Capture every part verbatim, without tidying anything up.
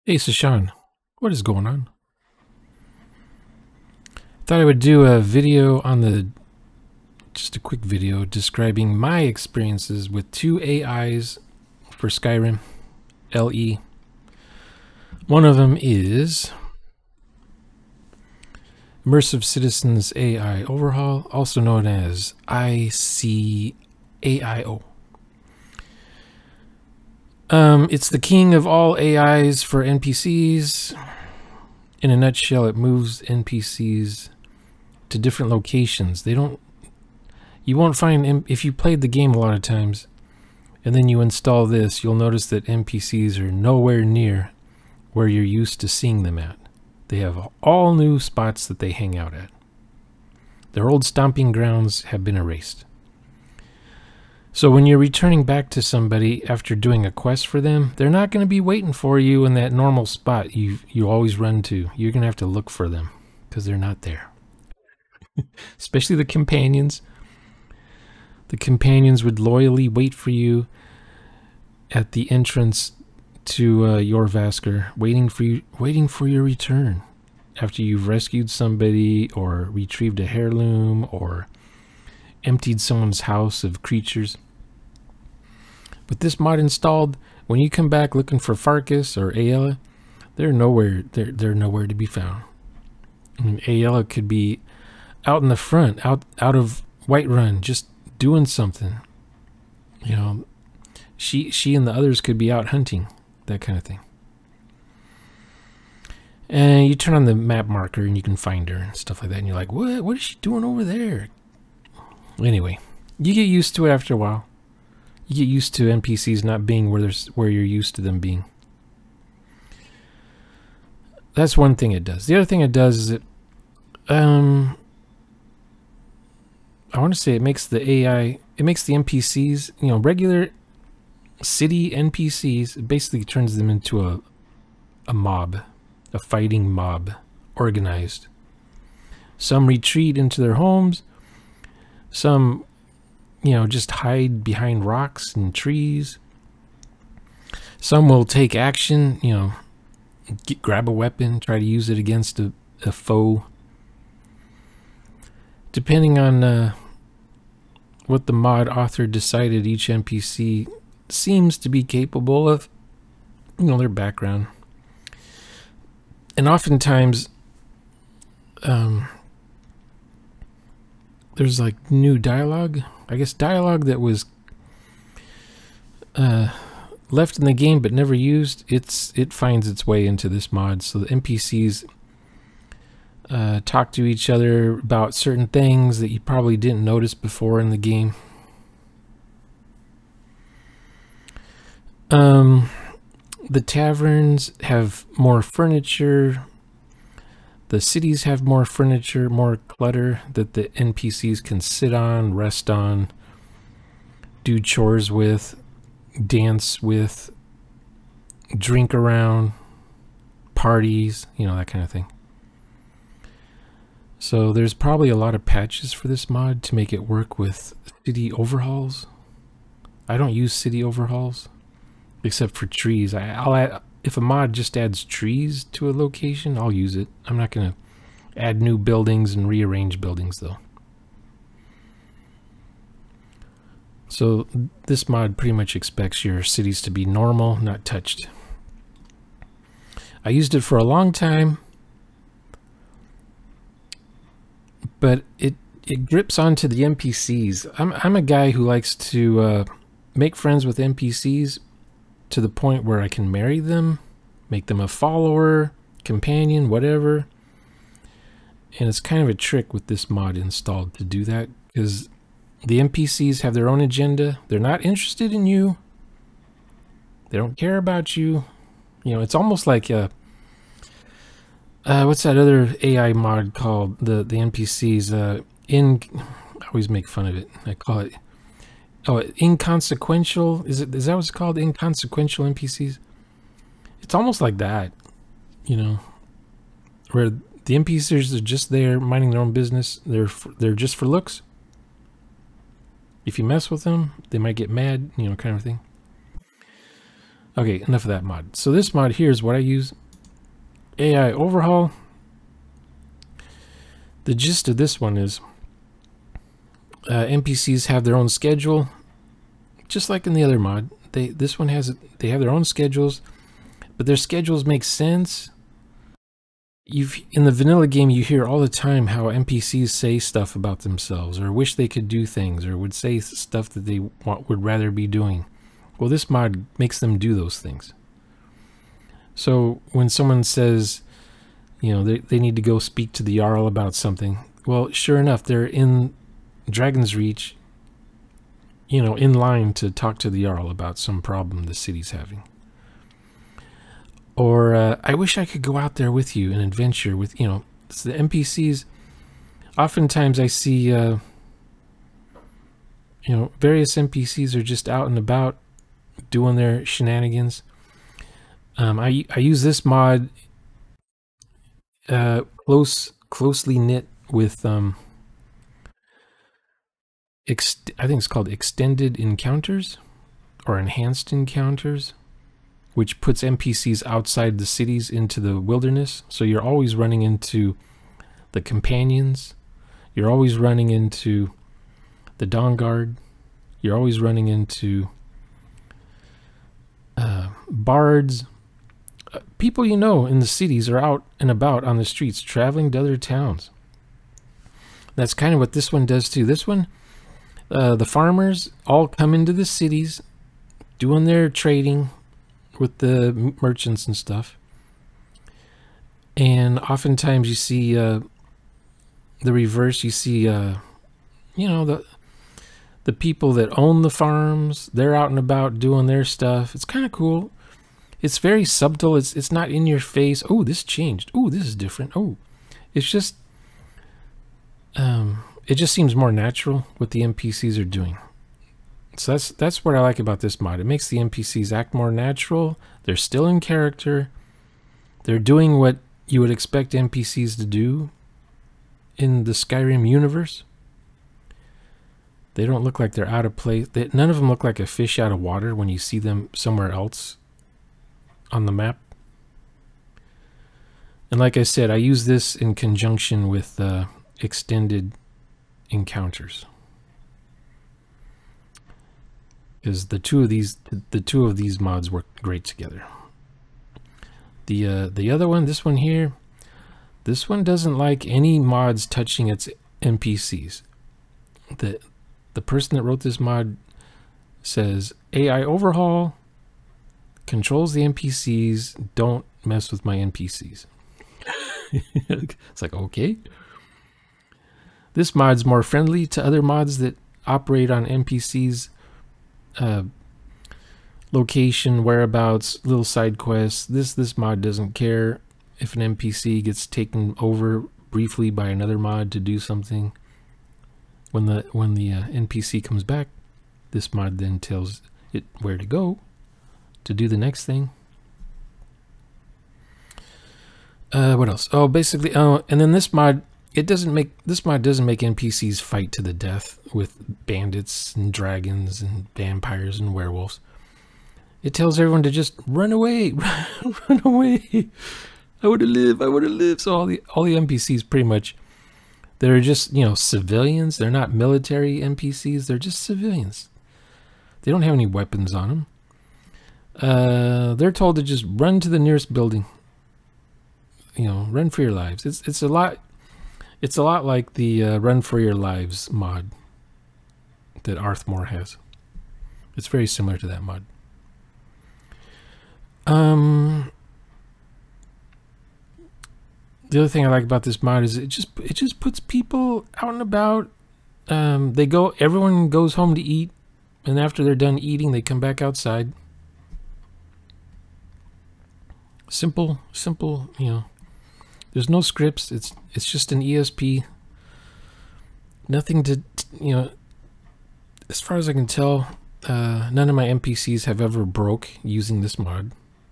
Hey, Sashan, what is going on? Thought I would do a video on the, just a quick video describing my experiences with two A Is for Skyrim, L E. One of them is Immersive Citizens A I Overhaul, also known as I C A I O. Um, it's the king of all A Is for N P Cs. In a nutshell, it moves N P Cs to different locations. They don't, you won't find, if you played the game a lot of times and then you install this, you'll notice that N P Cs are nowhere near where you're used to seeing them at. They have all new spots that they hang out at. Their old stomping grounds have been erased. So when you're returning back to somebody after doing a quest for them, they're not going to be waiting for you in that normal spot you you always run to. You're going to have to look for them because they're not there. Especially the companions. The companions would loyally wait for you at the entrance to uh, Jorrvaskr, waiting for you, waiting for your return after you've rescued somebody or retrieved a heirloom or emptied someone's house of creatures. With this mod installed, when you come back looking for Farkas or Aela, they're nowhere. They're they're nowhere to be found. I mean, Aela could be out in the front, out out of Whiterun, just doing something. You know, she she and the others could be out hunting, that kind of thing. And you turn on the map marker and you can find her and stuff like that. And you're like, what? What is she doing over there? Anyway, you get used to it after a while. You get used to N P Cs not being where there's where you're used to them being. That's one thing it does. The other thing it does is it, um, I want to say it makes the A I, it makes the N P Cs, you know, regular city N P Cs. It basically turns them into a a mob, a fighting mob, organized. Some retreat into their homes. Some, you know, just hide behind rocks and trees. Some will take action, you know, get, grab a weapon, try to use it against a, a foe. Depending on uh, what the mod author decided each N P C seems to be capable of, you know, their background. And oftentimes, um... there's like new dialogue, I guess dialogue that was uh, left in the game but never used. It's it finds its way into this mod, so the N P Cs uh, talk to each other about certain things that you probably didn't notice before in the game. Um, the taverns have more furniture. The cities have more furniture, more clutter that the N P Cs can sit on, rest on, do chores with, dance with, drink around, parties, you know, that kind of thing. So there's probably a lot of patches for this mod to make it work with city overhauls. I don't use city overhauls except for trees. I, I'll add, if a mod just adds trees to a location, I'll use it. I'm not going to add new buildings and rearrange buildings, though. So this mod pretty much expects your cities to be normal, not touched. I used it for a long time, but it, it grips onto the N P Cs. I'm, I'm a guy who likes to uh, make friends with N P Cs to the point where I can marry them, make them a follower, companion, whatever. And it's kind of a trick with this mod installed to do that, because the N P Cs have their own agenda. They're not interested in you. They don't care about you. You know, it's almost like a, uh, what's that other A I mod called? The, the N P Cs, uh, in, I always make fun of it. I call it, oh, inconsequential. Is it? Is that what it's called? Inconsequential N P Cs. It's almost like that, you know, where the N P Cs are just there minding their own business. They're for, they're just for looks. If you mess with them, they might get mad, you know, kind of thing. Okay, enough of that mod. So this mod here is what I use. A I overhaul. The gist of this one is uh, N P Cs have their own schedule, just like in the other mod. They this one has they have their own schedules, but their schedules make sense. You've in the vanilla game you hear all the time how N P Cs say stuff about themselves, or wish they could do things, or would say stuff that they want, would rather be doing. Well, this mod makes them do those things. So when someone says, you know, they, they need to go speak to the Jarl about something, well, sure enough, they're in Dragon's Reach, you know, in line to talk to the Jarl about some problem the city's having. Or, uh, I wish I could go out there with you and adventure with, you know, it's the N P Cs. Oftentimes I see, uh, you know, various N P Cs are just out and about doing their shenanigans. Um, I, I use this mod uh, close, closely knit with, um, ex I think it's called Extended Encounters or Enhanced Encounters, which puts N P Cs outside the cities into the wilderness. So you're always running into the companions. You're always running into the Dawnguard. You're always running into uh, bards. Uh, people you know in the cities are out and about on the streets, traveling to other towns. That's kind of what this one does too. This one, uh, the farmers all come into the cities, doing their trading with the merchants and stuff. And oftentimes you see uh, the reverse. You see, uh, you know, the the people that own the farms. They're out and about doing their stuff. It's kind of cool. It's very subtle. It's it's not in your face. Oh, this changed. Oh, this is different. Oh, it's just um, it just seems more natural what the N P Cs are doing. So that's that's what I like about this mod. It makes the N P Cs act more natural. They're still in character. They're doing what you would expect N P Cs to do in the Skyrim universe. They don't look like they're out of place. They, none of them look like a fish out of water when you see them somewhere else on the map. And like I said, I use this in conjunction with uh, Extended Encounters, because the two of these the two of these mods work great together. The uh, the other one, this one here, this one doesn't like any mods touching its N P Cs. The the person that wrote this mod says A I overhaul controls the N P Cs, don't mess with my N P Cs. It's like, okay. This mod's more friendly to other mods that operate on N P Cs. Uh, location, whereabouts, little side quests. This this mod doesn't care if an N P C gets taken over briefly by another mod to do something. When the when the uh, N P C comes back, this mod then tells it where to go to do the next thing. Uh, what else? Oh, basically, oh, and then this mod, it doesn't make this mod doesn't make N P Cs fight to the death with bandits and dragons and vampires and werewolves. It tells everyone to just run away, run away. I want to live. I want to live. So all the all the N P Cs pretty much, they're just, you know, civilians. They're not military N P Cs. They're just civilians. They don't have any weapons on them. Uh, they're told to just run to the nearest building. You know, run for your lives. It's it's a lot. It's a lot like the uh, Run for Your Lives mod that Arthmore has. It's very similar to that mod. Um, the other thing I like about this mod is it just it just puts people out and about. Um, they go. Everyone goes home to eat, and after they're done eating, they come back outside. Simple, simple. You know, there's no scripts. It's it's just an E S P. Nothing to, you know. As far as I can tell, uh, none of my N P Cs have ever broke using this mod.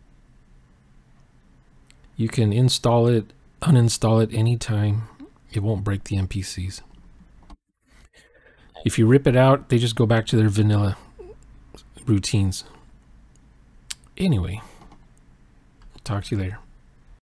You can install it, uninstall it anytime. It won't break the N P Cs. If you rip it out, they just go back to their vanilla routines. Anyway, talk to you later.